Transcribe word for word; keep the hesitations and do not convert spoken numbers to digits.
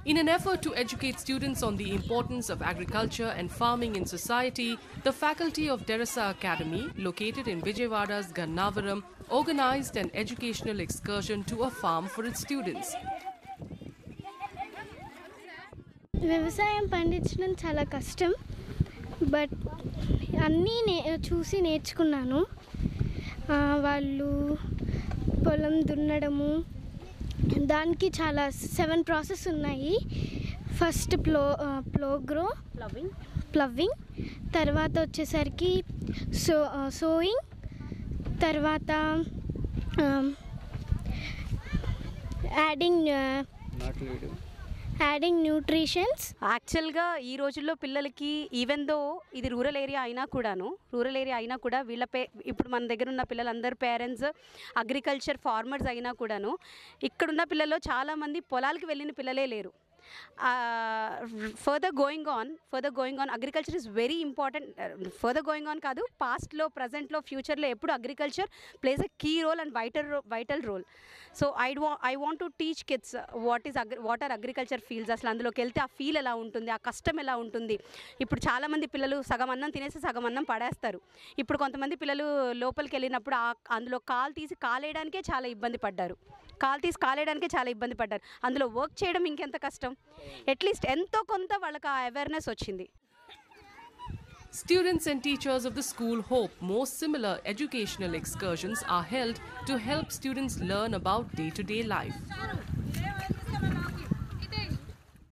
In an effort to educate students on the importance of agriculture and farming in society, the faculty of Terasa Academy, located in Vijayawada's Gannavaram, organized an educational excursion to a farm for its students. వ్యవసాయం పండించడం చాలా కష్టం, but అన్నీ నే చూసి నేర్చుకున్నాను. వాళ్ళు పొలం దున్నడము, దానికి చాలా సెవెన్ ప్రాసెస్ ఉన్నాయి. ఫస్ట్ ప్లో ప్లోగ్రో ప్లవింగ్ ప్లవింగ్ తర్వాత వచ్చేసరికి సో సోయింగ్, తర్వాత యాడింగ్ యాడింగ్ న్యూట్రిషన్స్. యాక్చువల్గా ఈ రోజుల్లో పిల్లలకి ఈవెన్ దో ఇది రూరల్ ఏరియా అయినా కూడాను రూరల్ ఏరియా అయినా కూడా వీళ్ళ పే ఇప్పుడు మన దగ్గర ఉన్న పిల్లలందరూ పేరెంట్స్ అగ్రికల్చర్ ఫార్మర్స్ అయినా కూడాను ఇక్కడున్న పిల్లల్లో చాలామంది పొలాలకు వెళ్ళిన పిల్లలే లేరు. Further going on further going on agriculture is very important. Further going on కాదు, పాస్ట్లో ప్రజెంట్లో ఫ్యూచర్లో ఎప్పుడు agriculture plays a key role and vital vital role. So I వా I want to teach kids what is agri what are agriculture fields. అసలు అందులోకి వెళ్తే ఆ ఫీల్ ఎలా ఉంటుంది, ఆ కష్టం ఎలా ఉంటుంది. ఇప్పుడు చాలామంది పిల్లలు సగం అన్నం తినేసి సగం అన్నం పడేస్తారు. ఇప్పుడు కొంతమంది పిల్లలు లోపలికి వెళ్ళినప్పుడు అందులో కాలు తీసి కాలేయడానికే చాలా ఇబ్బంది పడ్డారు. కాలు తీసి కాలేయడానికే చాలా ఇబ్బంది పడ్డారు. అందులో వర్క్ చేయడం ఇంకెంత కష్టం. అట్లీస్ట్ ఎంతో కొంత వాళ్ళకి ఆ అవేర్నెస్ వచ్చింది. Students and teachers of the school hope more similar educational excursions are held to help students learn about day-to-day life.